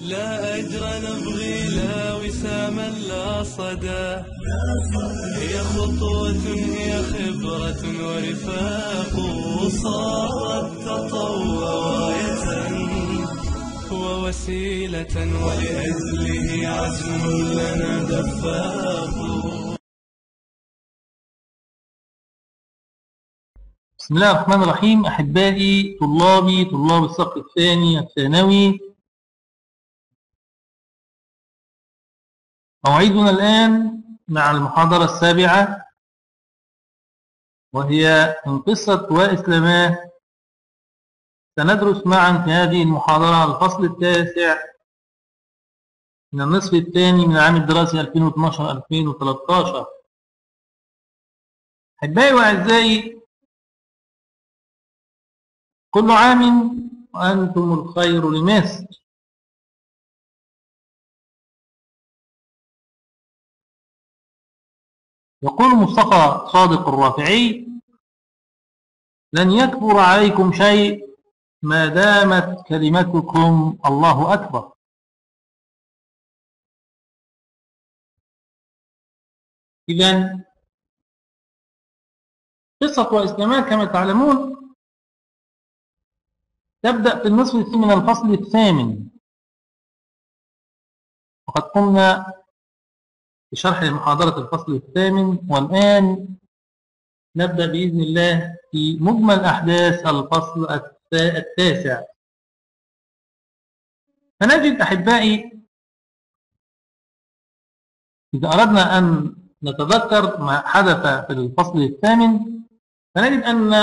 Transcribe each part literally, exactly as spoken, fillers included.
لا أجر نبغي لا وساما لا صدى، هي خطوة هي خبرة ورفاق، صارت تطوع غاية ووسيلة ولأجله عزم لنا دفاق. بسم الله الرحمن الرحيم. أحبائي طلابي طلاب الصف الثاني الثانوي، موعدنا الآن مع المحاضرة السابعة، وهي من قصة وإسلاماه. سندرس معا في هذه المحاضرة الفصل التاسع من النصف الثاني من العام الدراسي ألفين واثناشر ألفين وثلاثة عشر. أحبائي وأعزائي، كل عام وأنتم الخير لمصر. يقول مصطفى صادق الرافعي: لن يكبر عليكم شيء ما دامت كلمتكم الله أكبر. إذن قصة وإسلاماه كما تعلمون تبدأ في النصف الثاني من الفصل الثامن، وقد قمنا بشرح محاضرة الفصل الثامن، والآن نبدأ بإذن الله في مجمل أحداث الفصل التاسع. فنجد أحبائي، إذا أردنا أن نتذكر ما حدث في الفصل الثامن، فنجد أن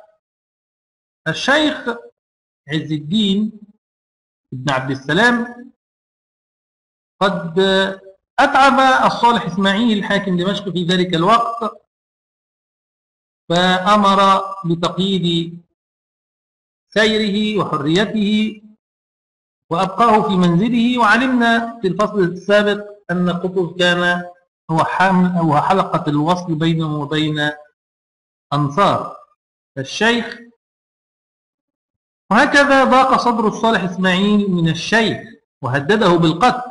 الشيخ عز الدين بن عبد السلام قد أتعب الصالح إسماعيل حاكم دمشق في ذلك الوقت، فأمر بتقييد سيره وحريته وأبقاه في منزله. وعلمنا في الفصل السابق أن قطز كان هو هو حلقة الوصل بينه وبين أنصار الشيخ. وهكذا ضاق صدر الصالح إسماعيل من الشيخ وهدده بالقتل،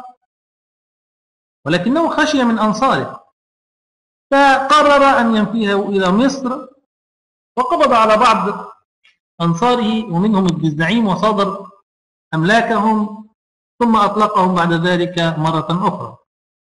ولكنه خشي من أنصاره فقرر أن ينفيه إلى مصر، وقبض على بعض أنصاره ومنهم ابن الزعيم وصادر أملاكهم، ثم أطلقهم بعد ذلك مرة أخرى.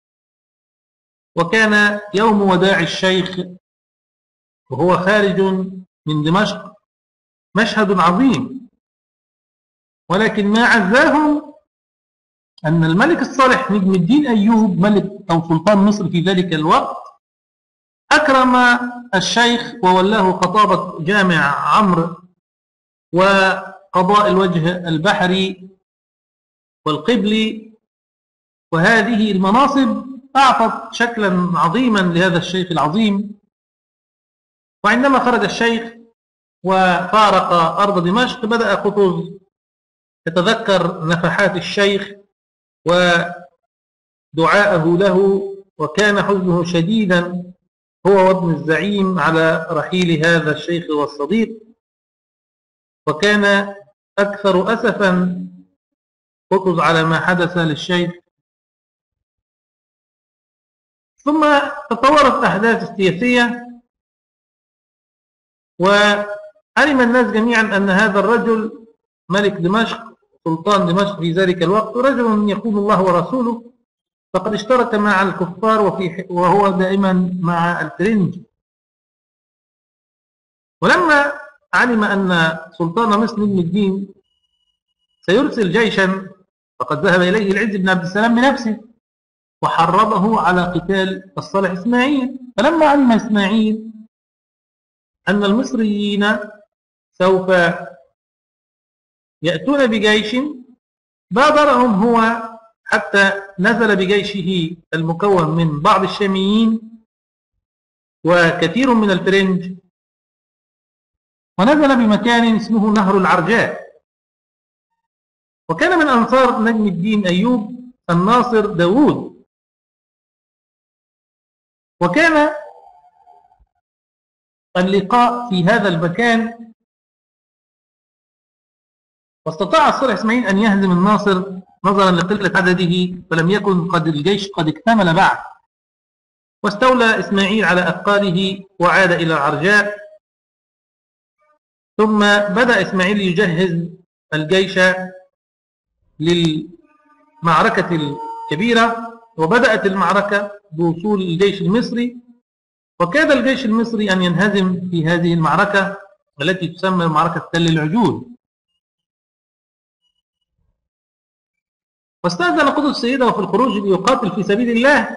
وكان يوم وداع الشيخ وهو خارج من دمشق مشهد عظيم، ولكن ما عزاهم أن الملك الصالح نجم الدين أيوب ملك أو سلطان مصر في ذلك الوقت أكرم الشيخ وولاه خطابة جامع عمرو وقضاء الوجه البحري والقبلي، وهذه المناصب أعطت شكلا عظيما لهذا الشيخ العظيم. وعندما خرج الشيخ وفارق أرض دمشق، بدأ قطز يتذكر نفحات الشيخ ودعاءه له، وكان حزنه شديدا هو وابن الزعيم على رحيل هذا الشيخ والصديق، وكان أكثر أسفا قطز على ما حدث للشيخ. ثم تطورت الأحداث السياسية، وعلم الناس جميعا أن هذا الرجل ملك دمشق سلطان دمشق في ذلك الوقت رجل يخون الله ورسوله، فقد اشترك مع الكفار وفي وهو دائما مع الفرنج. ولما علم أن سلطان مصر نجم الدين سيرسل جيشا، فقد ذهب إليه العز بن عبد السلام بنفسه وحرضه على قتال الصالح إسماعيل. فلما علم إسماعيل أن المصريين سوف يأتون بجيش، بادرهم هو حتى نزل بجيشه المكون من بعض الشاميين وكثير من الفرنج، ونزل بمكان اسمه نهر العرجاء. وكان من أنصار نجم الدين أيوب الناصر داود، وكان اللقاء في هذا المكان، واستطاع الصالح إسماعيل أن يهزم الناصر نظرا لقلة عدده فلم يكن قد الجيش قد اكتمل بعد، واستولى إسماعيل على أثقاله وعاد إلى العرجاء. ثم بدأ إسماعيل يجهز الجيش للمعركة الكبيرة، وبدأت المعركة بوصول الجيش المصري، وكاد الجيش المصري أن ينهزم في هذه المعركة التي تسمى معركة تل العجول. واستأذن قطز سيده في الخروج ليقاتل في سبيل الله،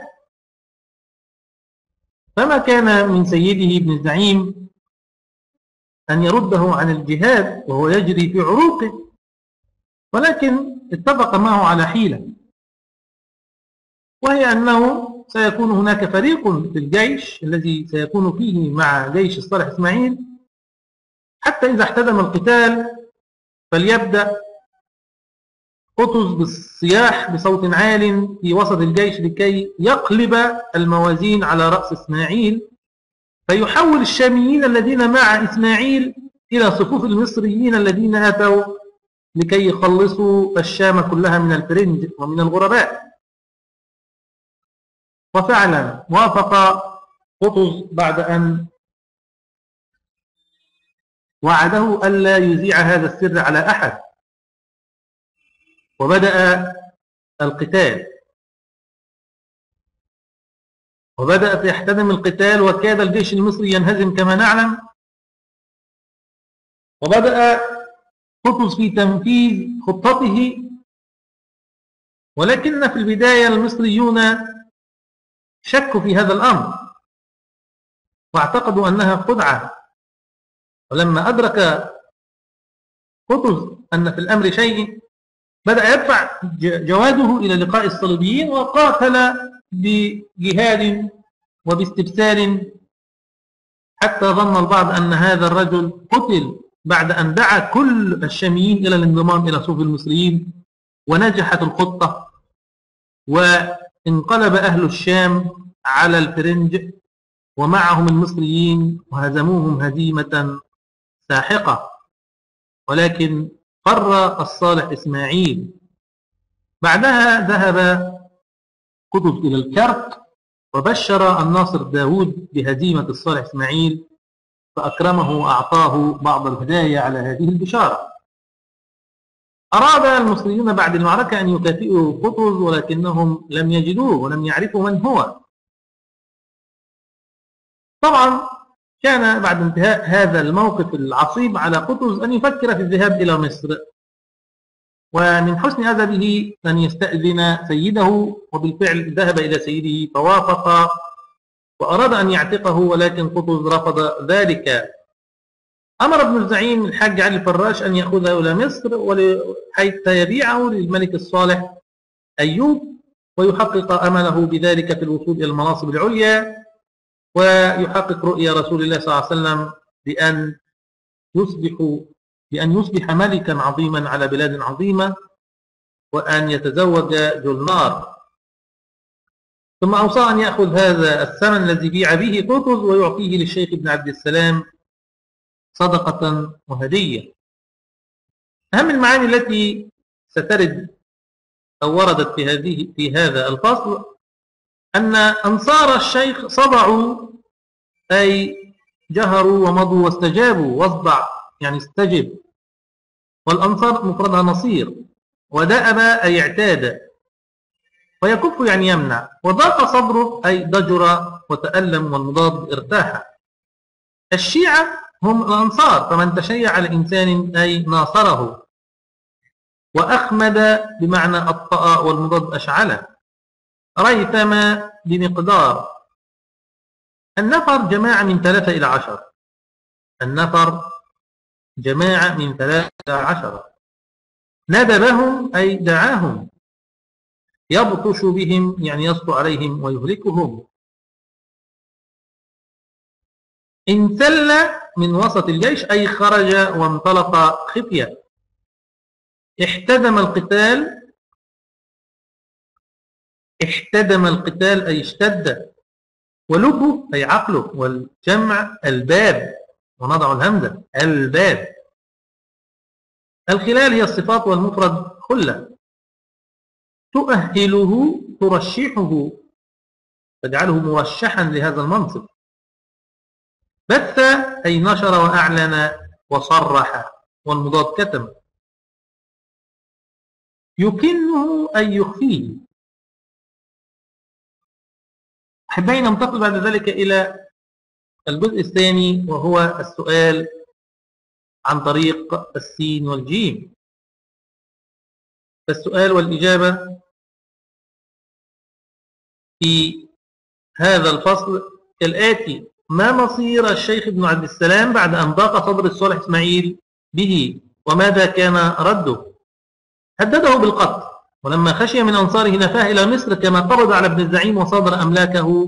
فما كان من سيده ابن الزعيم أن يرده عن الجهاد وهو يجري في عروقه، ولكن اتفق معه على حيلة، وهي أنه سيكون هناك فريق في الجيش الذي سيكون فيه مع جيش الصالح إسماعيل، حتى إذا احتدم القتال فليبدأ قطز بالصياح بصوت عال في وسط الجيش لكي يقلب الموازين على رأس إسماعيل، فيحول الشاميين الذين مع إسماعيل إلى صفوف المصريين الذين أتوا لكي يخلصوا الشام كلها من الفرنج ومن الغرباء. وفعلا وافق قطز بعد أن وعده ألا يذيع هذا السر على أحد، وبدأ القتال، وبدأت يحتدم القتال، وكاد الجيش المصري ينهزم كما نعلم. وبدأ قطز في تنفيذ خطته، ولكن في البداية المصريون شكوا في هذا الأمر واعتقدوا أنها خدعة، ولما أدرك قطز أن في الأمر شيء بدأ يدفع جواده إلى لقاء الصليبيين، وقاتل بجهاد وباستبسال، حتى ظن البعض أن هذا الرجل قتل بعد أن دعا كل الشاميين إلى الانضمام إلى صفوف المصريين. ونجحت الخطة، وانقلب أهل الشام على الفرنج ومعهم المصريين وهزموهم هزيمة ساحقة. ولكن قر الصالح إسماعيل. بعدها ذهب قطز إلى الكرك وبشر الناصر داود بهزيمة الصالح إسماعيل، فأكرمه وأعطاه بعض الهدايا على هذه البشارة. أراد المصريون بعد المعركة أن يكافئوا قطز، ولكنهم لم يجدوه ولم يعرفوا من هو. طبعا كان بعد انتهاء هذا الموقف العصيب على قطز أن يفكر في الذهاب إلى مصر، ومن حسن أدبه أن يستأذن سيده، وبالفعل ذهب إلى سيده فوافق وأراد أن يعتقه، ولكن قطز رفض ذلك. أمر ابن الزعيم الحاج علي الفراش أن يأخذه إلى مصر حتى يبيعه للملك الصالح أيوب، ويحقق أمله بذلك في الوصول إلى المناصب العليا، ويحقق رؤيا رسول الله صلى الله عليه وسلم بأن يصبح بأن يصبح ملكا عظيما على بلاد عظيمة، وأن يتزوج جلنار. ثم أوصى أن يأخذ هذا الثمن الذي بيع به قطز ويعطيه للشيخ ابن عبد السلام صدقة وهدية. أهم المعاني التي سترد أو وردت في هذه في هذا الفصل أن أنصار الشيخ صدعوا، أي جهروا ومضوا واستجابوا. واصدع يعني استجب، والأنصار مفردها نصير، ودأب أي اعتاد، ويكف يعني يمنع، وضاق صدره أي ضجر وتألم، والمضاد ارتاح. الشيعة هم الأنصار، فمن تشيع لإنسان أي ناصره. وأخمد بمعنى أطأ، والمضاد أشعله. ريثم بمقدار. النفر جماعة من ثلاثة إلى عشر. النفر جماعة من ثلاثة إلى عشرة. ندبهم أي دعاهم. يبطش بهم يعني يسطو عليهم ويهلكهم. انسل من وسط الجيش أي خرج وانطلق خفية. احتدم القتال. احتدم القتال أي اشتد. ولبه أي عقله، والجمع الباب، ونضع الهمزة الباب. الخلال هي الصفات، والمفرد خلة. تؤهله ترشحه، تجعله مرشحا لهذا المنصب. بث أي نشر وأعلن وصرح، والمضاد كتم. يكنه أي يخفيه. أحبائي، ننتقل بعد ذلك إلى الجزء الثاني، وهو السؤال عن طريق السين والجيم. فالسؤال والإجابة في هذا الفصل كالآتي: ما مصير الشيخ ابن عبد السلام بعد أن ضاق صدر الصالح إسماعيل به، وماذا كان رده؟ هدده بالقتل، ولما خشي من أنصاره نفاه إلى مصر كما قبض على ابن الزعيم وصادر أملاكه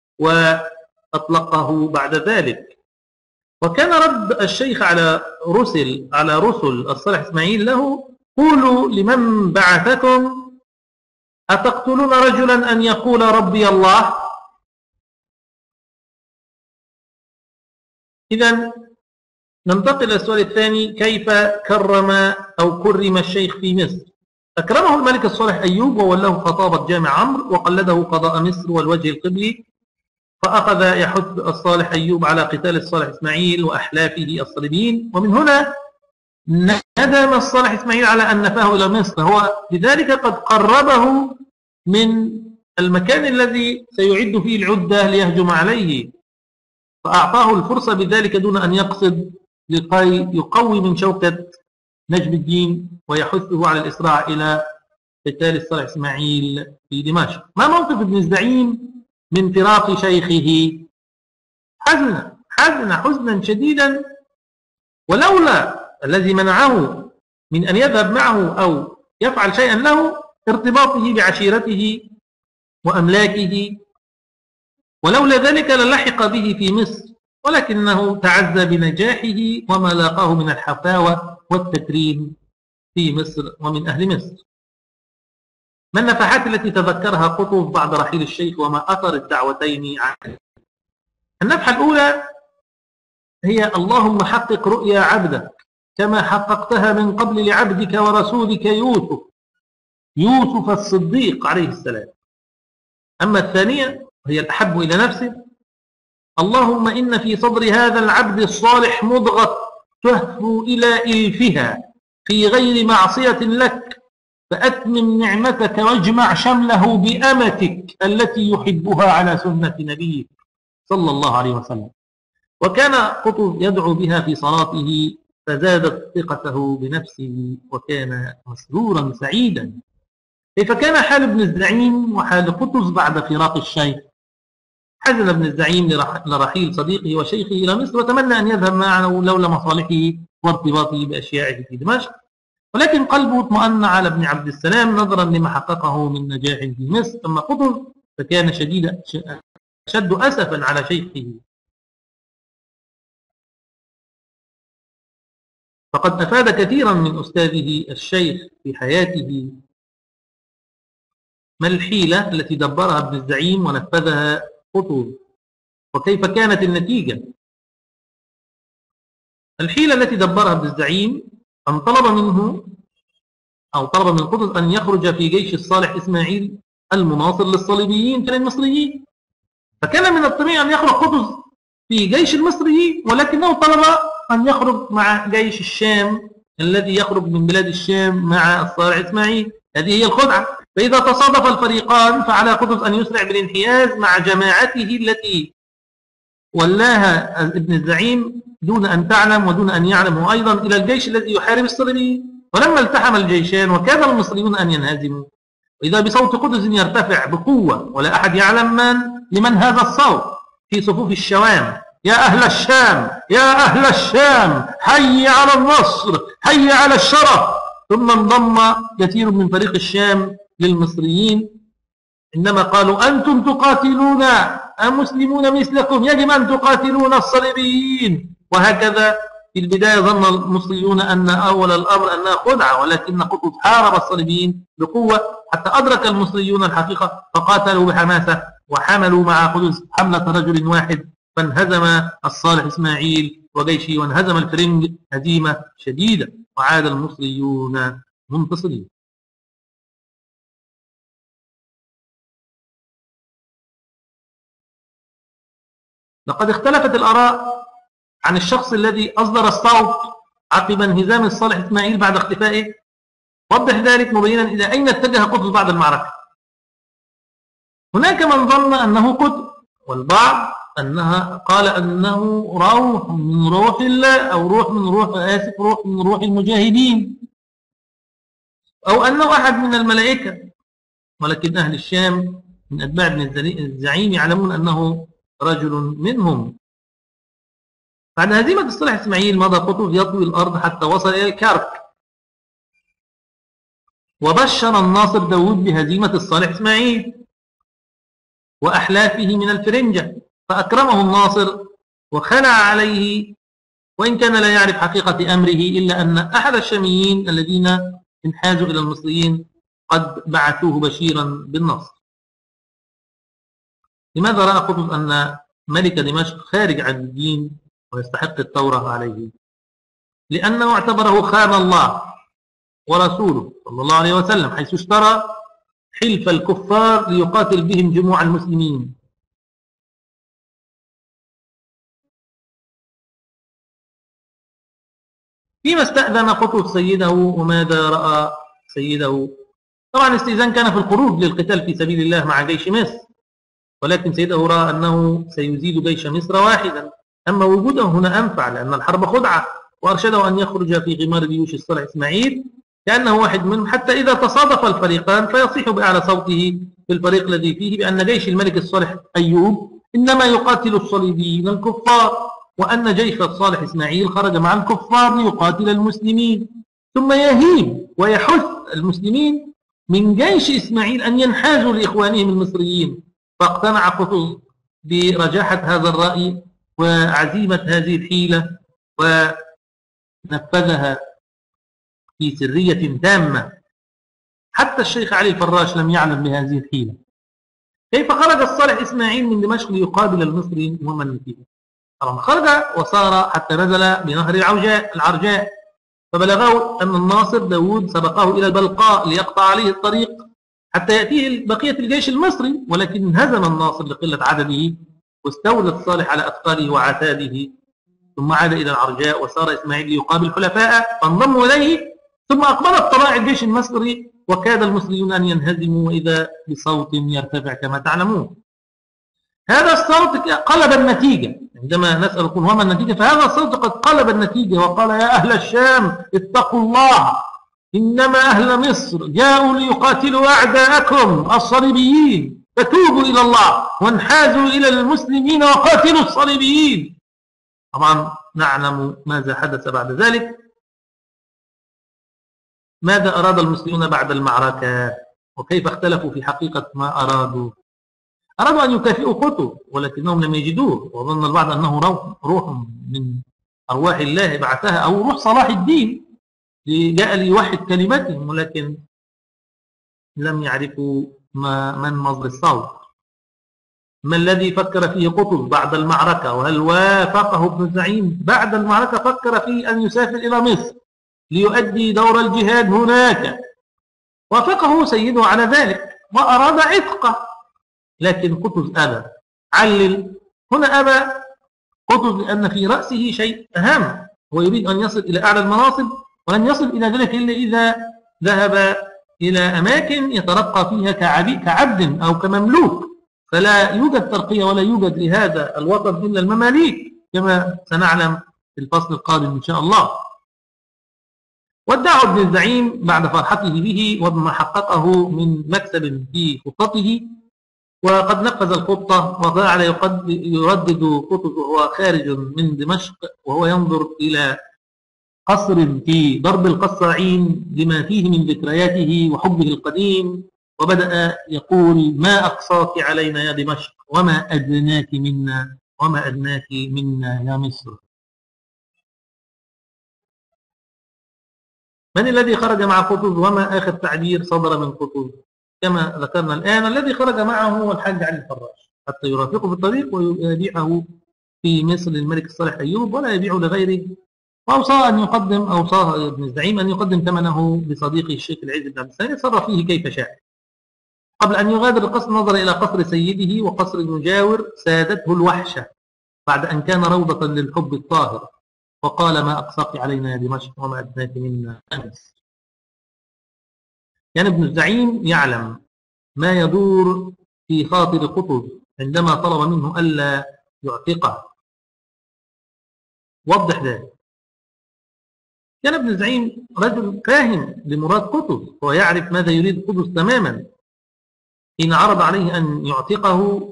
وأطلقه بعد ذلك. وكان رد الشيخ على رسل على رسل الصالح إسماعيل له: قولوا لمن بعثكم أتقتلون رجلا أن يقول ربي الله؟ إذن ننتقل إلى السؤال الثاني: كيف كرم أو كرم الشيخ في مصر؟ أكرمه الملك الصالح أيوب وولاه خطابة جامع عمرو، وقلده قضاء مصر والوجه القبلي، فأخذ يحث الصالح أيوب على قتال الصالح إسماعيل وأحلافه الصليبيين، ومن هنا ندم الصالح إسماعيل على أن نفاه إلى مصر، هو لذلك قد قربه من المكان الذي سيعد فيه العدة ليهجم عليه، فأعطاه الفرصة بذلك دون أن يقصد لكي يقوي من شوكة نجم الدين ويحثه على الإسراع إلى قتال الصالح إسماعيل في دمشق. ما موقف ابن الزعيم من فراق شيخه؟ حزن حزن حزنا شديدا، ولولا الذي منعه من أن يذهب معه أو يفعل شيئا له ارتباطه بعشيرته وأملاكه، ولولا ذلك للحق به في مصر، ولكنه تعزى بنجاحه وما لاقاه من الحفاوة والتكريم في مصر ومن أهل مصر. ما النفحات التي تذكرها قطب بعد رحيل الشيخ، وما أثر الدعوتين عنه؟ النفحة الأولى هي: اللهم حقق رؤيا عبدك كما حققتها من قبل لعبدك ورسولك يوسف يوسف الصديق عليه السلام. أما الثانية هي الأحب إلى نفسه: اللهم إن في صدر هذا العبد الصالح مضغة تهفو إلى إلفها في غير معصية لك، فأتمم نعمتك واجمع شمله بأمتك التي يحبها على سنة نبيك صلى الله عليه وسلم. وكان قطب يدعو بها في صلاته، فزادت ثقته بنفسه وكان مسرورا سعيدا. كيف كان حال ابن الزعيم وحال قطز بعد فراق الشيخ؟ حزن ابن الزعيم لرحيل صديقه وشيخه إلى مصر، وتمنى أن يذهب معه لولا مصالحه وارتباطه بأشيائه في دمشق، ولكن قلبه اطمأن على ابن عبد السلام نظرا لما حققه من نجاح في مصر. أما قطز فكان شديد أشد أسفا على شيخه، فقد أفاد كثيرا من أستاذه الشيخ في حياته. ما الحيلة التي دبرها ابن الزعيم ونفذها قطب، وكيف كانت النتيجة؟ الحيلة التي دبرها ابن الزعيم أن طلب منه أو طلب من قطز أن يخرج في جيش الصالح إسماعيل المناصر للصليبيين كان المصريين، فكان من الطبيعي أن يخرج قطز في جيش المصريين، ولكنه طلب أن يخرج مع جيش الشام الذي يخرج من بلاد الشام مع الصالح إسماعيل. هذه هي الخدعة. فإذا تصادف الفريقان فعلى قطز أن يسرع بالانحياز مع جماعته التي ولاها ابن الزعيم دون أن تعلم ودون أن يعلموا أيضا إلى الجيش الذي يحارب الصليبيين. ولما التحم الجيشان وكاد المصريون أن ينهزموا، وإذا بصوت قطز يرتفع بقوة ولا أحد يعلم من لمن هذا الصوت في صفوف الشوام: يا أهل الشام يا أهل الشام حي على النصر حي على الشرف. ثم انضم كثير من فريق الشام للمصريين، إنما قالوا: أنتم تقاتلون المسلمون مثلكم، يجب أن تقاتلون الصليبيين. وهكذا في البداية ظن المصريون أن أول الأمر أنها خدعة، ولكن قطز حارب الصليبيين بقوة حتى أدرك المصريون الحقيقة، فقاتلوا بحماسة وحملوا مع قطز حملة رجل واحد، فانهزم الصالح إسماعيل وجيشه وانهزم الفرنج هزيمة شديدة، وعاد المصريون منتصرين. لقد اختلفت الآراء عن الشخص الذي أصدر الصوت عقب انهزام الصالح إسماعيل بعد اختفائه. وضح ذلك مبينا إلى أين اتجه قطز بعد المعركة. هناك من ظن أنه قطز، والبعض أنها قال أنه روح من روح الله، أو روح من روح آسف روح من روح المجاهدين، أو أنه أحد من الملائكة. ولكن أهل الشام من أتباع ابن الزعيم يعلمون أنه رجل منهم. بعد هزيمة الصالح إسماعيل مضى قطز يطوي الأرض حتى وصل إلى الكرك، وبشر الناصر داود بهزيمة الصالح إسماعيل وأحلافه من الفرنجة، فأكرمه الناصر وخلع عليه، وإن كان لا يعرف حقيقة أمره، إلا أن أحد الشاميين الذين انحازوا إلى المصريين قد بعثوه بشيرا بالنصر. لماذا رأى قطز أن ملك دمشق خارج عن الدين ويستحق الثورة عليه؟ لأنه اعتبره خان الله ورسوله صلى الله عليه وسلم، حيث اشترى حلف الكفار ليقاتل بهم جموع المسلمين. فيما استأذن قطز سيده وماذا رأى سيده؟ طبعا الاستئذان كان في الخروج للقتال في سبيل الله مع جيش مصر، ولكن سيده رأى أنه سيزيد جيش مصر واحدا، أما وجوده هنا أنفع لأن الحرب خدعة، وأرشده أن يخرج في غمار جيوش الصالح إسماعيل كأنه واحد منهم، حتى إذا تصادف الفريقان فيصيح بأعلى صوته في الفريق الذي فيه بأن جيش الملك الصالح أيوب إنما يقاتل الصليبيين الكفار، وأن جيش الصالح إسماعيل خرج مع الكفار ليقاتل المسلمين، ثم يهيب ويحث المسلمين من جيش إسماعيل أن ينحازوا لإخوانهم المصريين. فاقتنع قطز برجاحة هذا الرأي وعزيمة هذه الحيلة ونفذها في سرية تامة. حتى الشيخ علي الفراش لم يعلم بهذه الحيلة. كيف خرج الصالح إسماعيل من دمشق ليقابل المصري ومن النتيجة؟ طبعا خرج وصار حتى نزل بنهر العوجاء العرجاء، فبلغه أن الناصر داود سبقه إلى البلقاء ليقطع عليه الطريق حتى يأتيه بقية الجيش المصري، ولكن انهزم الناصر لقلة عدده واستولى الصالح على أثقاله وعتاده، ثم عاد إلى العرجاء وصار إسماعيل ليقابل حلفاء فانضموا إليه، ثم أقبلت طلائع الجيش المصري وكاد المصريون أن ينهزموا، وإذا بصوت يرتفع كما تعلمون. هذا الصوت قلب النتيجة. عندما نسأل وما النتيجة، فهذا الصوت قد قلب النتيجة وقال: يا أهل الشام اتقوا الله، إنما أهل مصر جاءوا ليقاتلوا أعداءكم الصليبيين، فتوبوا إلى الله وانحازوا إلى المسلمين وقاتلوا الصليبيين. طبعا نعلم ماذا حدث بعد ذلك. ماذا أراد المسلمون بعد المعركة وكيف اختلفوا في حقيقة ما أرادوا؟ أرادوا أن يكافئوا قطز ولكنهم لم يجدوه، وظن البعض أنه روح من أرواح الله بعثها، أو روح صلاح الدين جاء ليوحد كلمتهم، ولكن لم يعرفوا ما من مصدر الصوت. ما الذي فكر فيه قطز بعد المعركة؟ وهل وافقه ابن الزعيم بعد المعركة؟ فكر فيه أن يسافر إلى مصر ليؤدي دور الجهاد هناك، وافقه سيده على ذلك وأراد عتقه، لكن قطز أبى. علل هنا أبى قطز لأن في رأسه شيء أهم، هو يريد أن يصل إلى أعلى المناصب، ولن يصل إلى ذلك إلا إذا ذهب إلى أماكن يترقى فيها كعبد أو كمملوك، فلا يوجد ترقية ولا يوجد لهذا الوطن إلا المماليك كما سنعلم في الفصل القادم إن شاء الله. وادعى ابن الزعيم بعد فرحته به وبما حققه من مكسب في خطته، وقد نفذ الخطة وجعل يردد قطز وهو خارج من دمشق وهو ينظر إلى قصر في ضرب القصاعين لما فيه من ذكرياته وحبه القديم، وبدأ يقول: ما أقصاك علينا يا دمشق، وما أدناك منا وما أدناك منا يا مصر. من الذي خرج مع قطز وما آخر تعبير صدر من قطز؟ كما ذكرنا الآن، الذي خرج معه هو الحاج علي الفراش حتى يرافقه في الطريق ويبيعه في مصر للملك الصالح أيوب ولا يبيعه لغيره، وأوصاه أن يقدم أوصاه ابن الزعيم أن يقدم ثمنه لصديقه الشيخ العز بن عبد السلام يتصرف فيه كيف شاء. قبل أن يغادر القصر نظر إلى قصر سيده وقصر المجاور سادته الوحشة، بعد أن كان روضة للحب الطاهر، وقال ما أقصاك علينا يا دمشق وما أدناك منا أمس. كان ابن الزعيم يعلم ما يدور في خاطر قطز عندما طلب منه ألا يعتقه. وضح ذلك. كان ابن الزعيم رجل فاهم لمراد قطز، هو يعرف ماذا يريد قطز تماما حين عرض عليه أن يعتقه،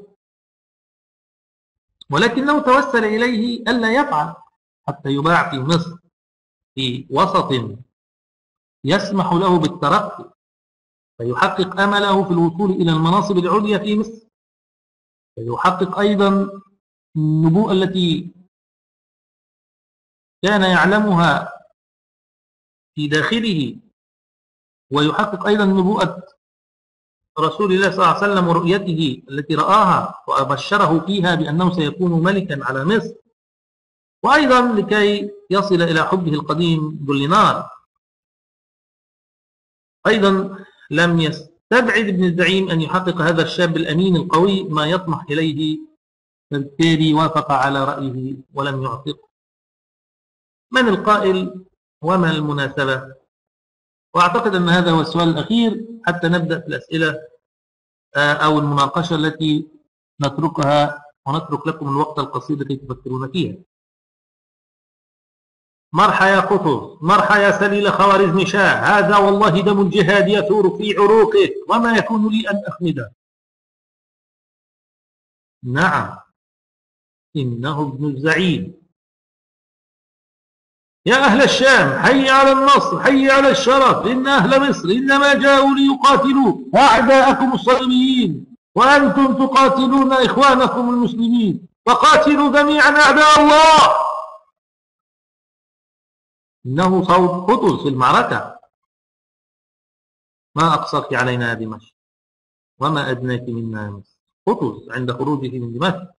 ولكنه توسل إليه ألا يفعل حتى يباع في مصر في وسط يسمح له بالترقي، فيحقق أمله في الوصول إلى المناصب العليا في مصر، فيحقق أيضا النبوءة التي كان يعلمها في داخله، ويحقق أيضا نبوءة رسول الله صلى الله عليه وسلم ورؤيته التي رآها وأبشره فيها بأنه سيكون ملكا على مصر، وأيضا لكي يصل إلى حبه القديم دولينار. أيضا لم يستبعد ابن الزعيم أن يحقق هذا الشاب الأمين القوي ما يطمح إليه، فبالتالي وافق على رأيه ولم يعتقه. من القائل وما المناسبة؟ وأعتقد أن هذا هو السؤال الأخير حتى نبدأ في الأسئلة أو المناقشة التي نتركها ونترك لكم الوقت القصير التي تفكرون فيها. مرحى يا قطز، مرحى يا سليل خوارزم شاه، هذا والله دم الجهاد يثور في عروقه وما يكون لي أن أخمده. نعم، إنه ابن الزعيم. يا أهل الشام، حي على النصر، حي على الشرف، إن أهل مصر إنما جاءوا ليقاتلوا أعداءكم الصليبيين، وأنتم تقاتلون إخوانكم المسلمين، فقاتلوا جميعا أعداء الله. إنه صوت قطز في المعركة. ما أقصاك علينا يا دمشق وما أدناك منا يا مصر. قطز عند خروجه من دمشق.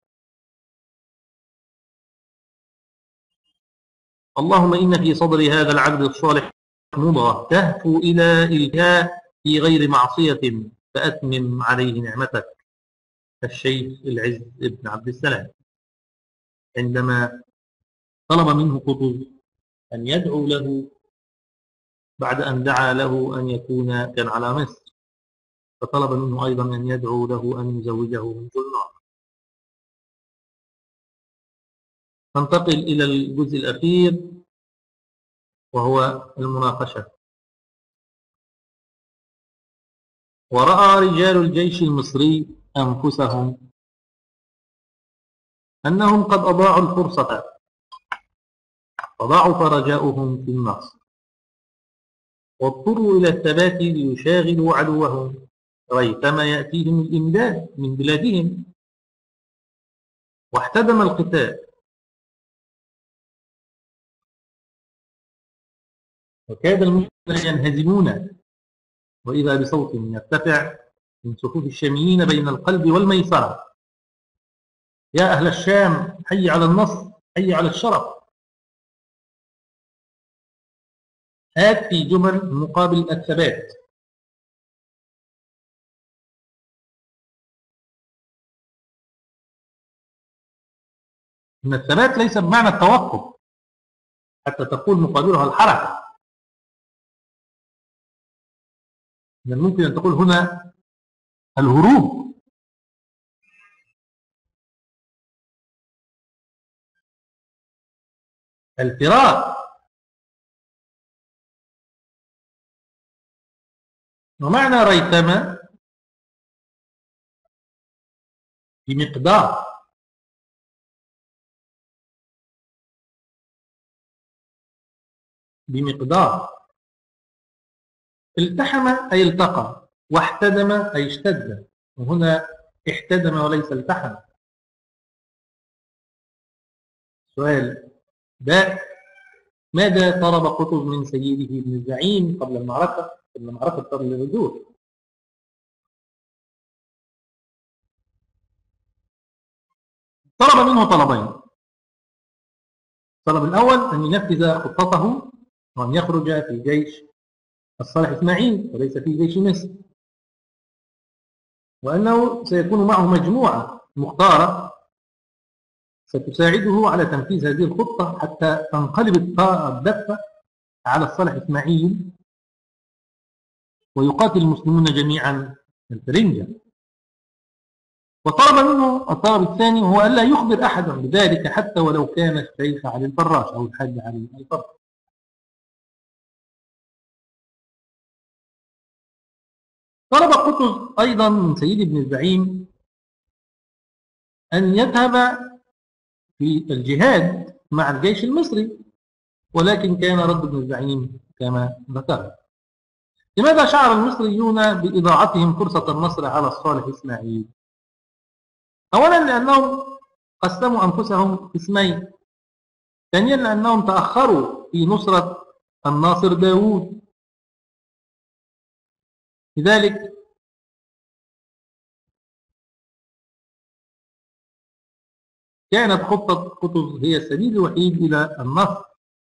اللهم إن في صدر هذا العبد الصالح مضغة تهفو إلى إلهاء في غير معصية، فأتمم عليه نعمتك. الشيخ العز بن عبد السلام عندما طلب منه قطز أن يدعو له بعد أن دعا له أن يكون كان على مصر، فطلب منه أيضا أن يدعو له أن يزوجه من جلنار. ننتقل إلى الجزء الأخير وهو المناقشة. ورأى رجال الجيش المصري أنفسهم أنهم قد أضاعوا الفرصة، فضعف رجاؤهم في النصر، واضطروا إلى الثبات ليشاغلوا عدوهم ريثما يأتيهم الإمداد من بلادهم. واحتدم القتال، وكاد المسلمون ينهزمون، وإذا بصوت يرتفع من صفوف الشاميين بين القلب والميسرة: يا أهل الشام، حي على النصر، حي على الشرف. هات في جمل مقابل الثبات. إن الثبات ليس بمعنى التوقف حتى تقول مقابلها الحركة، من الممكن أن تقول هنا الهروب. الفرار. ومعنى ريثما بمقدار، بمقدار. التحم أي التقى، واحتدم أي اشتد، وهنا احتدم وليس التحم. سؤال باء: ماذا طلب قطز من سيده ابن الزعيم قبل المعركة، قبل معركة قبل الرجوع؟ طلب منه طلبين. الطلب الأول أن ينفذ خطته وأن يخرج في جيش الصالح إسماعيل وليس في جيش مصر، وأنه سيكون معه مجموعة مختارة ستساعده على تنفيذ هذه الخطة حتى تنقلب الدفة على الصالح إسماعيل ويقاتل المسلمون جميعا الفرنجة. وطلب منه الطلب الثاني هو ألا يخبر أحدا بذلك حتى ولو كان الشيخ علي الفراش أو الحاج علي الفراش. طلب قطز أيضا من سيد بن الزعيم أن يذهب في الجهاد مع الجيش المصري، ولكن كان رد ابن الزعيم كما ذكر. لماذا شعر المصريون بإضاعتهم فرصة النصر على الصالح إسماعيل؟ أولا لأنهم قسموا أنفسهم قسمين، ثانيا لأنهم تأخروا في نصرة الناصر داود. لذلك كانت خطة قطز هي السبيل الوحيد إلى النصر.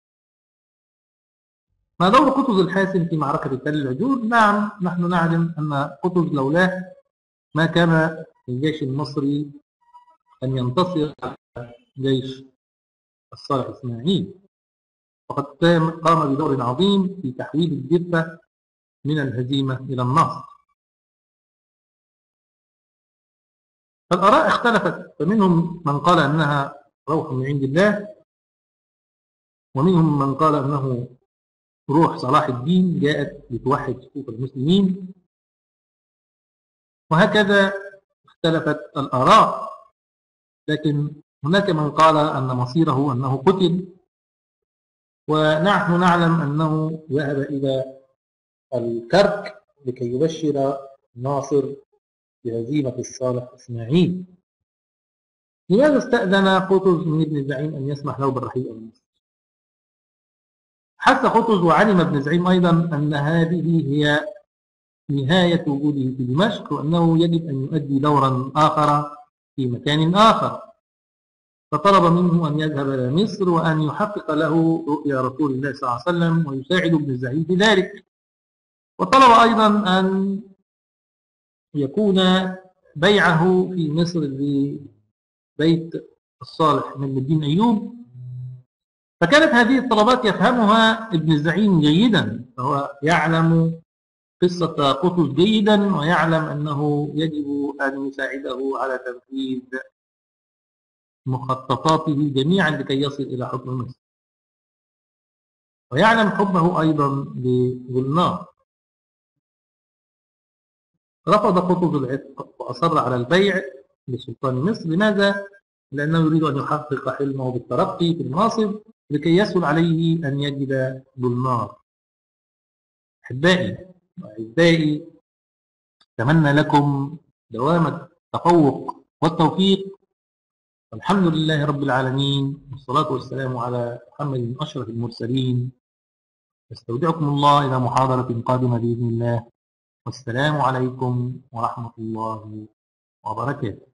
ما دور قطز الحاسم في معركة تل العجول؟ نعم، نحن نعلم أن قطز لولاه ما كان الجيش المصري أن ينتصر على جيش الصالح إسماعيل، فقد قام بدور عظيم في تحويل الدفة من الهزيمة إلى النصر. فالآراء اختلفت، فمنهم من قال أنها روح من عند الله، ومنهم من قال أنه روح صلاح الدين جاءت لتوحد صفوف المسلمين، وهكذا اختلفت الآراء. لكن هناك من قال أن مصيره أنه قتل، ونحن نعلم أنه ذهب إلى الكرك لكي يبشر ناصر بهزيمة الصالح إسماعيل. لماذا استأذن قطز من ابن الزعيم أن يسمح له بالرحيل إلى مصر؟ حتى قطز وعلم ابن الزعيم أيضا أن هذه هي نهاية وجوده في دمشق، وأنه يجب أن يؤدي دورا آخر في مكان آخر، فطلب منه أن يذهب إلى مصر وأن يحقق له رؤيا رسول الله صلى الله عليه وسلم ويساعد ابن الزعيم في ذلك. وطلب أيضا أن يكون بيعه في مصر لبيت الصالح من الدين أيوب. فكانت هذه الطلبات يفهمها ابن الزعيم جيدا، فهو يعلم قصة قطز جيدا ويعلم أنه يجب أن يساعده على تنفيذ مخططاته جميعا لكي يصل إلى حكم مصر، ويعلم حبه أيضا لجلنار. رفض قطز العتق وأصر على البيع لسلطان مصر. لماذا؟ لأنه يريد أن يحقق حلمه بالترقي في المناصب لكي يسهل عليه أن يجد جلنار. أحبائي وأعزائي، أتمنى لكم دوام التفوق والتوفيق، والحمد لله رب العالمين، والصلاة والسلام على محمد أشرف المرسلين. استودعكم الله إلى محاضرة قادمة بإذن الله، والسلام عليكم ورحمة الله وبركاته.